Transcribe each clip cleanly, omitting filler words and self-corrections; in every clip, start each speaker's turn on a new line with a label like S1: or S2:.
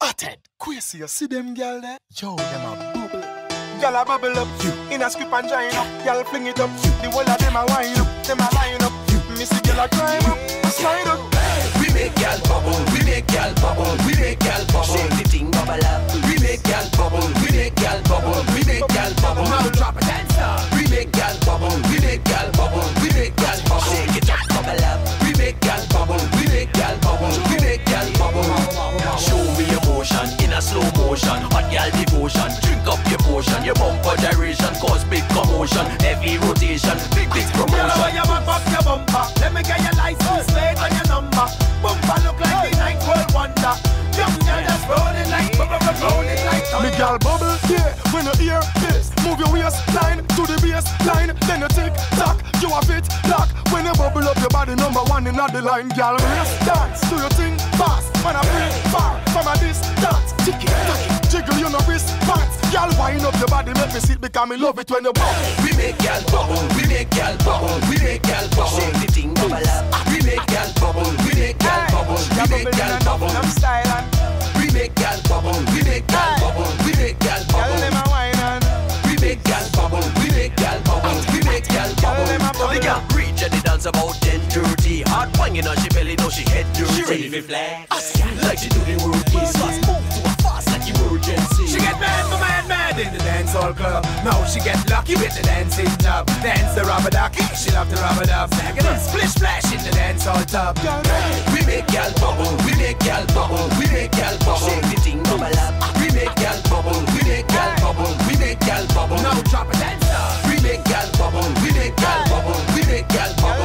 S1: Ted, Kweisi, you see them girl there? Yo, them a bubble.
S2: Girl a bubble up, you in a script and join up. Girl fling it up, you the whole of them a wind up, them a line up. You missy girl a climb up, a slide up.
S3: We make girl bubble, we make girl bubble, we make girl bubble. Shake the thing bubble up. We make girl bubble, we make girl bubble, we make girl bubble. Now drop a dancer. We make girl bubble, we make girl bubble, we make girl bubble. Shake it up, bubble up. We make girl bubble, we make girl bubble, we make girl bubble. Show me emotion in a slow motion, hot girl devotion. Drink up your potion, your bumper gyration cause big commotion, heavy rotation, big promotion.
S2: Girl, you back up your bumper, let me get your license plate and your number. Bumper look like the night world wonder. Young girl just rolling like rolling like thunder. Me girl bubble, yeah, when you hear this. Move your waistline to the baseline, then you tick tock, you a fit lock. When you bubble up your body, number one in the line. Girl, race dance, do your thing fast. When I bring far from a distance, tick it, jiggle you no response. Girl, wind up your body, make me sit because me love it when you bubble.
S3: We make girl bubble, we make girl bubble, we make girl bubble. Shake the thing bubble up. We make girl bubble, we make girl bubble, we make girl bubble.
S2: I'm styling.
S3: We make girl bubble, we make girl bubble, we make girl bubble.
S2: Girl, them a wine on.
S3: We make girl bubble, we make girl bubble, we make girl bubble. The girl reach and they dance about 10:30. Hard wanging on she belly, know she head dirty. She ready for flex, like she do the work is fast. Move to a fast like emergency.
S2: She get mad in the dancehall club. Now she get lucky with the dancing job. Dance the rubber ducky, she love the rubber dub. Second and splish splash in the dancehall tub.
S3: We make girl bubble, we make girl bubble, we make girl bubble. Shake the thing bubble up. We make girl bubble, we make girl bubble, we make girl bubble.
S2: Now drop a dancer.
S3: We make girl bubble, we make girl bubble, we make girl bubble.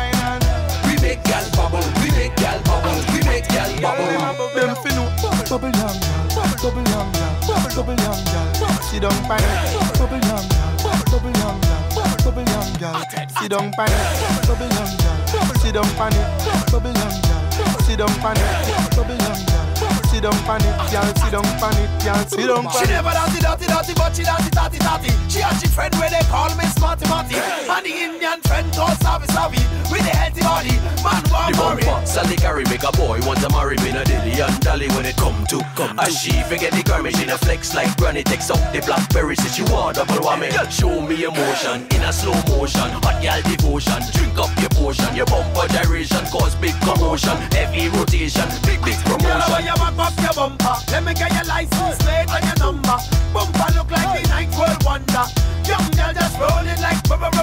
S3: We make girl bubble, we make girl bubble, we make girl bubble.
S2: Them finna bubble young girl, bubble young girl, bubble young girl. Sit down panic, bubble young girl, bubble young girl, bubble young girl. Sit down panic, bubble young girl. Sit down panic, bubble young girl. Sit down panic, bubble young girl. Sit down panic, girl. Sit down panic, girl. Sit down panic. She never dirty, but she dirty. She and she friend where they call me Smarty. And the Indian friend called Savvy with a healthy body. Man,
S3: the bumper, Sally carry make a boy want to marry me na dilly and dally when it come to. As she forget the garment, she na flex like granny takes out the blackberry, say she want double whammy. Show me emotion in a slow motion, hot girl devotion. Drink up your potion, your bumper gyration cause big commotion, heavy rotation, big promotion.
S2: Girl, you back up your bumper, let me get your license plate and your number. Bumper look like the night world wonder. Young girl just rolling like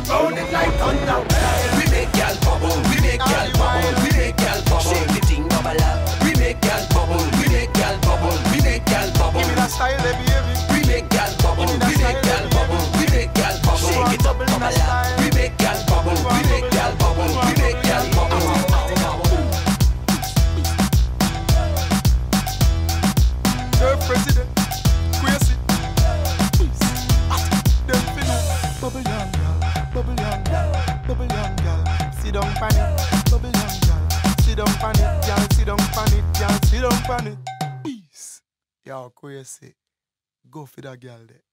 S2: thunder.
S3: We make girl bubble, we make girl bubble, we make girl bubble. Shake the thing bubble up. We make girl bubble, we make girl bubble, we make girl bubble.
S2: Give me that style, baby.
S3: We make girl bubble, we make girl bubble, we make girl bubble. Shake it up, bubble up. We make girl bubble, we make girl bubble, we make girl bubble.
S2: Sir President, Kweisi. Them finna bubble young girl, bubble young girl, bubble young girl. Sit down panic, bubble young girl. Sit down panic, girl. Sit down panic, girl. Sit down panic. Peace. Yo, Kweisi, go for that girl there.